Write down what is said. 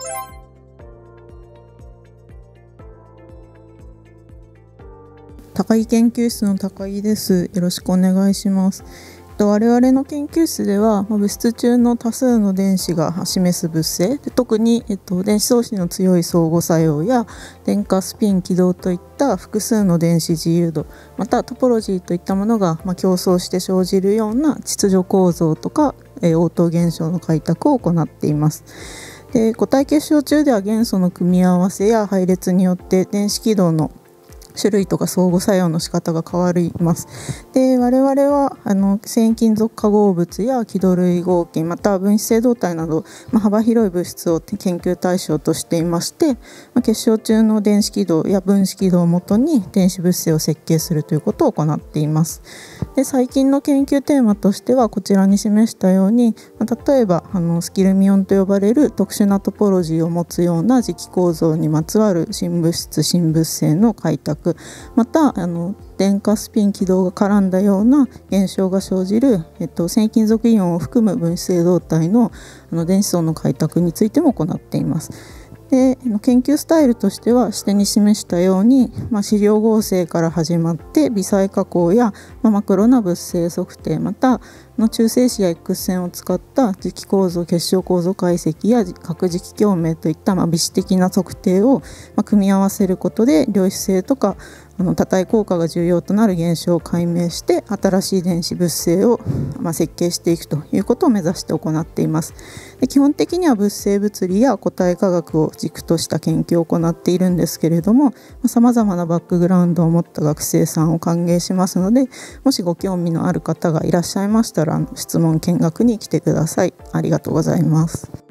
高井研究室の高井です。よろしくお願いします。我々の研究室では物質中の多数の電子が示す物性で、特に、電子相子の強い相互作用や電荷スピン軌道といった複数の電子自由度、またトポロジーといったものが、競争して生じるような秩序構造とか、応答現象の開拓を行っています。で、固体結晶中では元素の組み合わせや配列によって電子軌道の種類とか相互作用の仕方が変わります。で、我々は繊維金属化合物や気土類合金、また分子性導体など、幅広い物質を研究対象としていまして、結晶中の電子軌道や分子軌道をもとに電子物性を設計するということを行っています。で、最近の研究テーマとしてはこちらに示したように、例えばスキルミオンと呼ばれる特殊なトポロジーを持つような磁気構造にまつわる新物質新物性の開拓、また電荷スピン軌道が絡んだような現象が生じる、繊維金属イオンを含む分子性導体の電子層の開拓についても行っています。で、研究スタイルとしては下に示したように、試料合成から始まって微細加工や、マクロな物性測定、また中性子や X 線を使った磁気構造結晶構造解析や核磁気共鳴といった微子的な測定を組み合わせることで量子性とか多体効果が重要となる現象を解明して新しい電子物性を設計していくということを目指して行っています。で、基本的には物性物理や固体化学を軸とした研究を行っているんですけれども、さまざまなバックグラウンドを持った学生さんを歓迎しますので、もしご興味のある方がいらっしゃいましたら質問見学に来てください。ありがとうございます。